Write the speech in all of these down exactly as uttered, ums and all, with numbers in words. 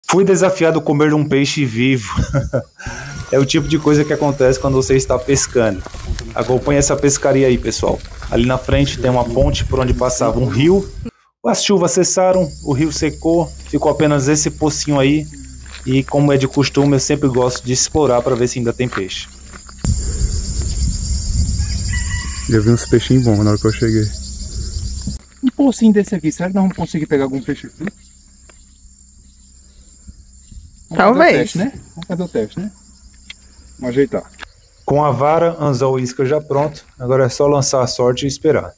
Fui desafiado a comer um peixe vivo. É o tipo de coisa que acontece quando você está pescando. Acompanhe essa pescaria aí, pessoal. Ali na frente tem uma ponte por onde passava um rio. As chuvas cessaram, o rio secou, ficou apenas esse pocinho aí. E como é de costume, eu sempre gosto de explorar para ver se ainda tem peixe. Eu vi uns peixinhos bons na hora que eu cheguei. Um pocinho desse aqui, será que nós vamos conseguir pegar algum peixe aqui? Vamos Talvez. Fazer o teste, né? Vamos fazer o teste, né? Vamos ajeitar. Com a vara, anzol e isca já pronto, agora é só lançar a sorte e esperar.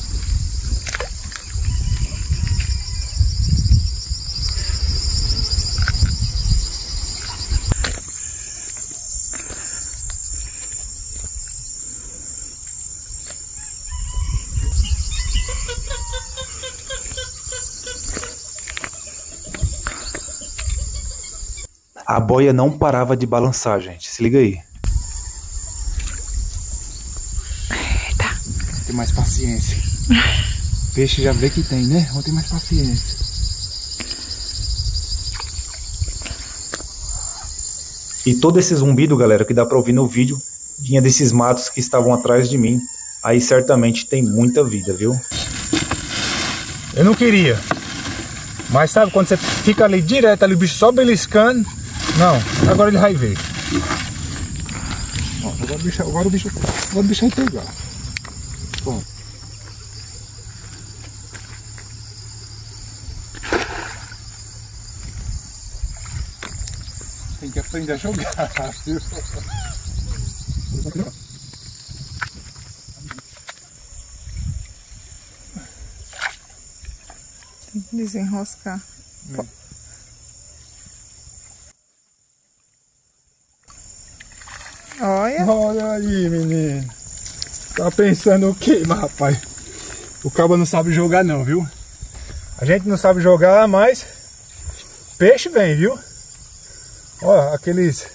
A boia não parava de balançar, gente. Se liga aí. Eita. Tem mais paciência. Peixe já vê que tem, né? Vamos ter mais paciência. E todo esse zumbido, galera, que dá pra ouvir no vídeo, vinha desses matos que estavam atrás de mim. Aí certamente tem muita vida, viu? Eu não queria. Mas sabe quando você fica ali direto, ali o bicho só beliscando? Não, agora ele vai ver. Ó, agora o bicho, agora o bicho, agora o bicho vai pegar. Bom. Tem que aprender a jogar, viu? Tem que desenroscar. Hum. Olha. Olha aí, menino. Tá pensando o quê, mas, rapaz? O cabo não sabe jogar não, viu? A gente não sabe jogar, mas peixe vem, viu? Ó, aqueles...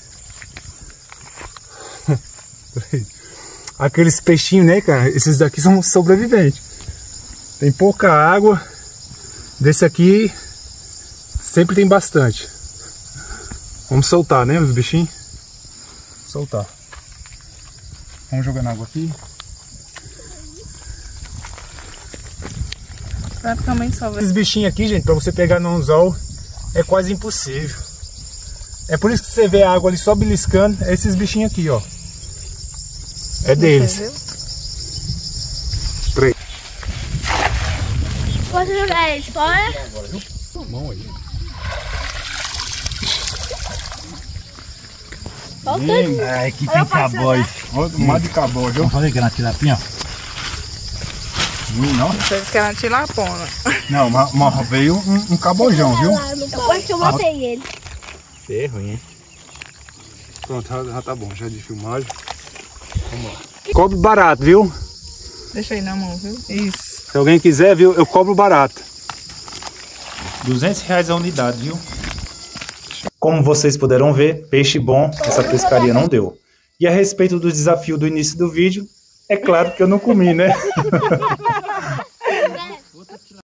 aqueles peixinhos, né, cara? Esses daqui são sobreviventes. Tem pouca água. Desse aqui sempre tem bastante. Vamos soltar, né, os bichinhos? Soltar. Vamos jogar na água aqui. Praticamente só vai. Esses bichinhos aqui, gente, pra você pegar no anzol é quase impossível. É por isso que você vê a água ali só beliscando. É esses bichinhos aqui, ó. É deles. Três. Posso jogar eles fora? Mão aí. Faltando. Ai, que tem cabóis. Outro mar de cabó, viu? Vamos fazer aqui na tilapinha, ó. Ruim, não? Vocês querem tilapona. Não, mas, mas veio um, um cabojão, viu? Depois que eu matei ele. Isso é ruim, hein? Pronto, já, já tá bom, já de filmagem. Vamos lá. Cobro barato, viu? Deixa aí na mão, viu? Isso. Se alguém quiser, viu? Eu cobro barato. duzentos reais a unidade, viu? Como vocês puderam ver, peixe bom essa pescaria não deu. E a respeito do desafio do início do vídeo, é claro que eu não comi, né?